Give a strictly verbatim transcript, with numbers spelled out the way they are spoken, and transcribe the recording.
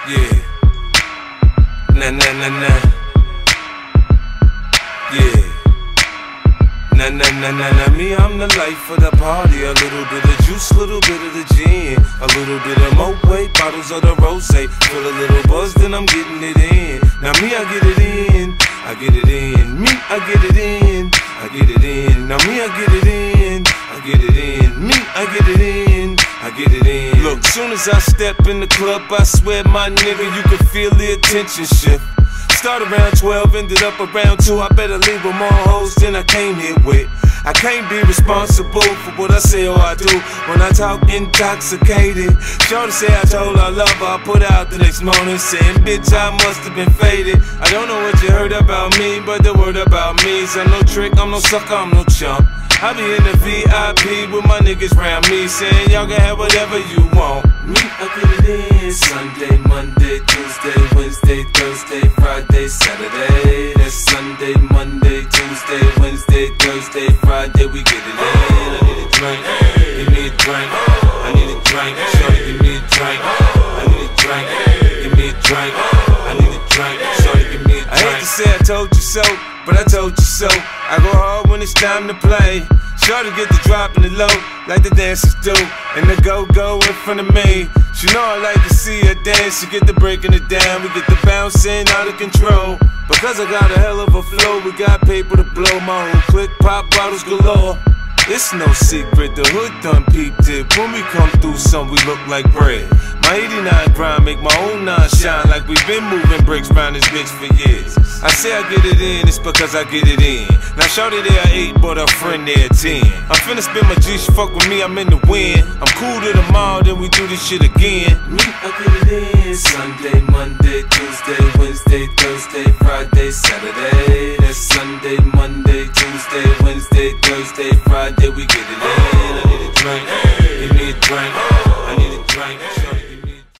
Yeah. Nah, nah, nah, nah. Yeah. Nah, nah, nah, nah, nah. Me, I'm the life of the party. A little bit of juice, little bit of the gin, a little bit of Moet, bottles of the rosé. Feel a little buzz, then I'm getting it in. Now me, I get it in. I get it in. Me, I get it in. I get it in. Now me, I get it in. I get it in. Me, I get it in. I get it in. Look, soon as I step in the club, I swear, my nigga, you can feel the attention shift. Start around twelve, ended up around two. I better leave with more hoes than I came here with. I can't be responsible for what I say or I do when I talk intoxicated. Shorty say I told her I love her, I put out the next morning saying, bitch, I must have been faded. I don't know what you heard about me, but the word about me is I'm no trick, I'm no sucker, I'm no chump. I be in the V I P with my niggas round me, saying y'all can have whatever you want. Me, I get it in. Sunday, Monday, Tuesday, Wednesday, Thursday, Friday, Saturday. That's Sunday, Monday, Tuesday, Wednesday, Thursday, Friday, we get it in. I need a drink, give me a drink. I need a drink, shorty, give me a drink. I need a drink, give me a drink. I need a drink, shorty, give me a drink. I hate to say I told you so, but I told you so. I go hard when it's time to play. Shorty get the drop in the low, like the dancers do, and the go-go in front of me. She know I like to see her dance. She get the breaking it down, we get the bouncing out of control. Because I got a hell of a flow, we got paper to blow. My whole click, pop bottles galore. It's no secret, the hood done peeped it. When we come through, some we look like bread. My eighty-nine grind make my own nine shine, like we've been moving bricks round this bitch for years. I say I get it in, it's because I get it in. Now shorty there at eight, but her friend there at ten. I'm finna spin my G, she fuck with me, I'm in the wind. I'm cool to the mall, then we do this shit again. Me, I get it in. Sunday, Monday, Tuesday, Wednesday, Thursday, Friday, Saturday. That's Sunday, Monday, Tuesday, Wednesday, Thursday, Friday, we get it in. I need a drink, give me a drink.